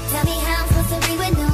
Tell me how I'm supposed to breathe with no